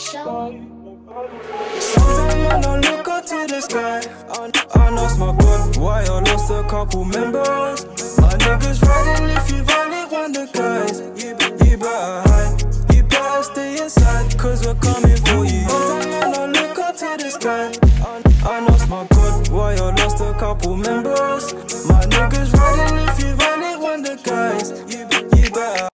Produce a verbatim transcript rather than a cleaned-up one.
Sometimes when I look up to the sky, I, I lost my God, why I lost a couple members. My niggas riding if you violate one of the guys. You, you better hide, you better stay inside, cause we're coming for you. Sometimes when I look up to the sky, I, I lost my God, why I lost a couple members.